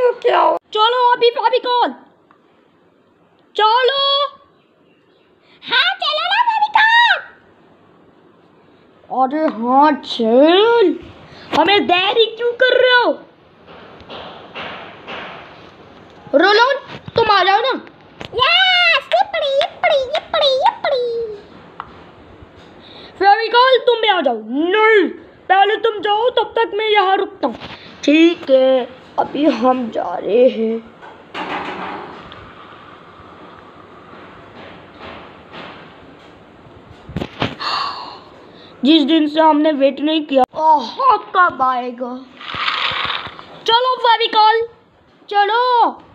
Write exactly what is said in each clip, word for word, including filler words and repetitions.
ये क्या हो? चलो अभी फेविकॉल, चलो। हाँ चलो ना फेविकॉल। अरे हाँ चल, हमें देरी क्यों कर रहे हो? रोलन तुम आ जाओ ना। Yes, yippity, yippity, yippity, yippity। Fevicol तुम भी आ जाओ। नहीं, पहले तुम जाओ, तब तक मैं यहाँ रुकता हूँ। ठीक है, अभी हम जा रहे हैं। जिस दिन से हमने वेट नहीं किया, ओह कब आएगा? चलो फेविकॉल, चलो।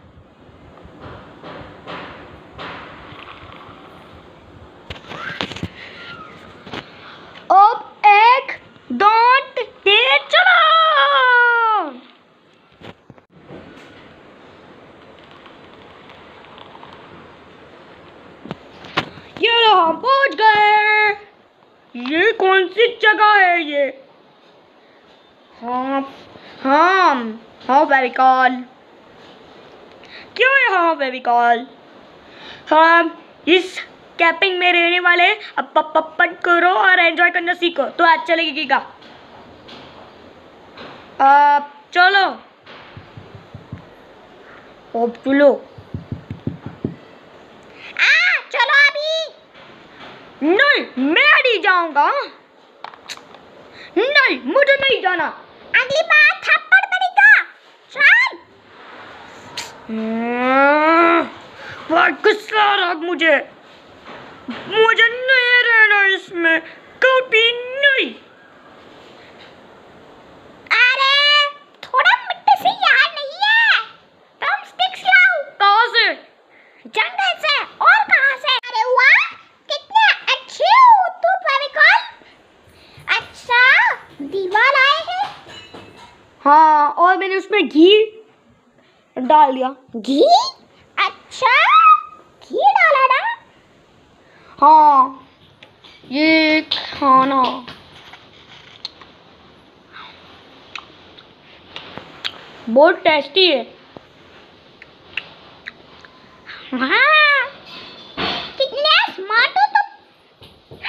अब एक दांत दे, चलो। ये लो, हम पहुंच गए। ये कौन सी जगह है ये? हाँ हाँ हाँ फेविकॉल, क्यों है हाँ फेविकॉल? हम इस कैंपिंग में रहने वाले, अब पप्पन करो और एंजॉय करना सीखो तो अच्छा लगेगा। अब चलो, अब चलो। आ चलो अभी। नहीं, मैं नहीं जाऊंगा। नहीं, मुझे नहीं जाना। अगली बार थप्पड़ पड़ेगा। चल। बहुत गुस्सा आ रहा मुझे। मुझे नहीं रहना इसमें, कभी नहीं। अरे थोड़ा मिट्टी से यार नहीं है, तुम स्टिक्स लाओ। कहाँ से? जंगल से। और कहाँ से? अरे वाह, कितने अच्छे हो तू फेविकॉल। अच्छा, दीवार आए हैं। हाँ, और मैंने उसमें घी डाल दिया। घी? अच्छा, घी डाला ना? हाँ, ये खाना बहुत टेस्टी है। हाँ, कितने स्मार्ट हो तुम।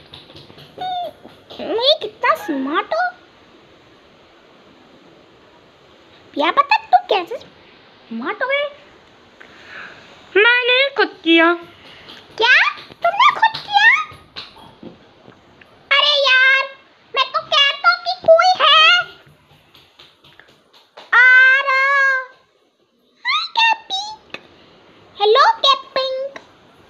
मैं कितना स्मार्ट हो, क्या पता तू कैसे स्मार्ट हो गए। मैंने खुद किया। क्या तुमने खुद किया? अरे यार, मैं तो कहता हूँ कि कोई है। आ रहा। हाय कैपिंग। हेलो कैपिंग।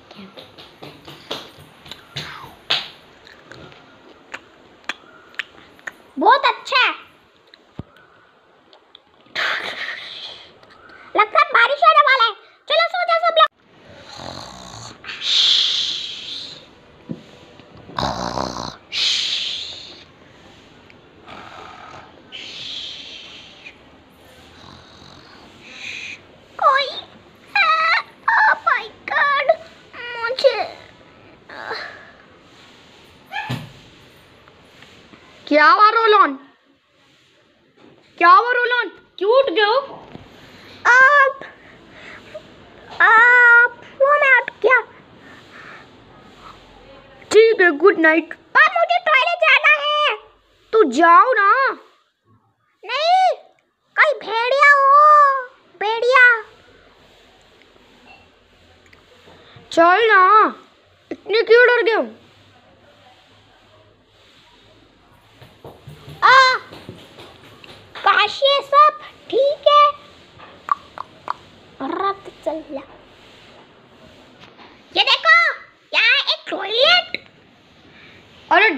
बहुत अच्छा है। लगता है बारिश आने वाला है। चलो सो जाओ सब लोग। कोई है? ओह माय गॉड, मुझे क्या हुआ रोलन? क्या हुआ रोलन? क्यों उठ गए हो? आप आप वो मैं उठ गया। ठीक है, गुड नाइट। पर मुझे टॉयलेट जाना है। तू जाओ ना। नहीं, कहीं भेड़िया हो, भेड़िया। चल ना, इतने क्यों डर गए हो? आ काश ये सब ठीक है। रक्त चल गया। ये देखो, यहाँ एक टॉयलेट। अरे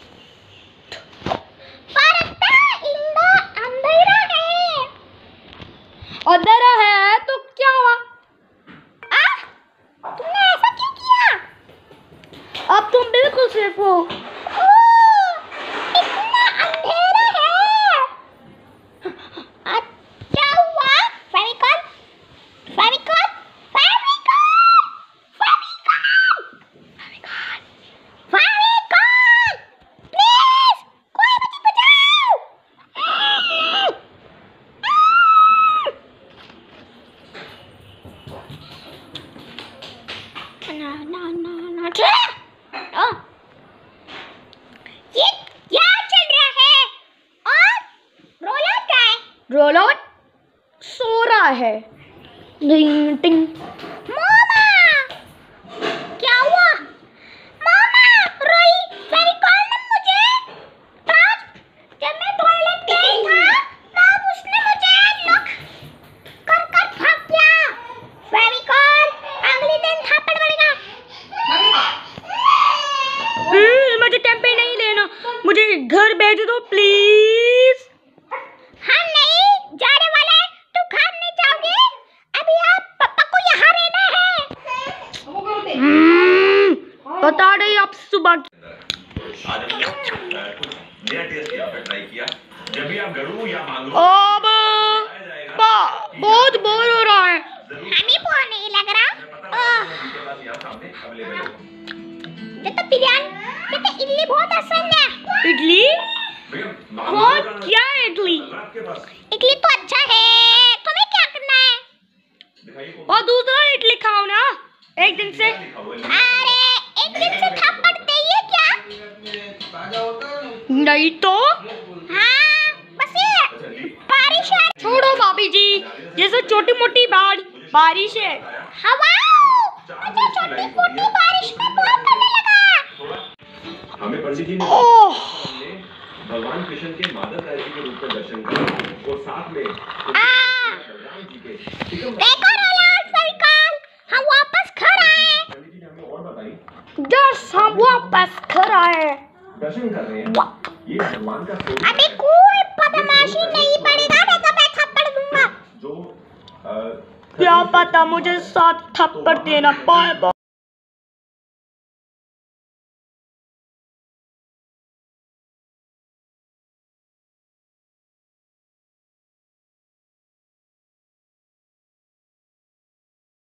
पर इंदा अंधेरा है। अंधेरा है तो क्या हुआ? आ, तुमने ऐसा क्यों किया? अब तुम बिल्कुल सेफ हो। ओह, इतना अंधेरा है। अच्छा हुआ। फेविकॉल, फेविकॉल, फेविकॉल, फेविकॉल, फेविकॉल, फेविकॉल, प्लीज कोई मुझे बचाओ। है? टिंग टिंग। मामा क्या हुआ? मामा रोई फेविकॉल ने मुझे आज जब मैं टॉयलेट गई था तब उसने मुझे लॉक कर कर भाग गया। फेविकॉल अगले दिन थप्पड़ पड़ेगा। हम्म, मुझे टेम्पे नहीं लेना, मुझे घर भेज दो प्लीज। हम नहीं जाने वाले, तू घर नहीं जाओगी, अभी आप पापा को यहाँ रहना है। हम्म, बता रही आप सुबह नया टेस्ट यहाँ पे ट्राई किया। जब भी आप गड़ू या मांगो अब बहुत बोर हो रहा है। हमें बोर नहीं लग रहा। ओह, ये तो बिरयानी, ये तो इडली बहुत आसान है। इडली? कौन क्या है इडली? इडली तो अच्छा है, तुम्हें क्या करना है? और दूसरा इडली खाओ ना एक दिन से। अरे एक दिन से थप्पड़ देइए क्या? नहीं तो हाँ बस ये बारिश है। छोड़ो भाभी जी, ये सब छोटी मोटी बार बारिश है। हवा मुझे छोटी मोटी बारिश में बोर करने लगा। हमें पंडित जी ने ओह, भगवान कृष्ण के मादक राशि के रूप में दर्शन किया और साथ में देखो रोलांड फेविकॉल, हम वापस घर आए। पंडित जी ने हमें और बताई जस्ट हम वापस घर आए। दर्शन कर रहे हैं, ये भगवान का स्वरूप अभी कोई बदमाशी नहीं पड़ेगा, नहीं तो मैं थप्पड़ दूंगा। जो क्या पता मुझे साथ थप्पड़ देना पाए।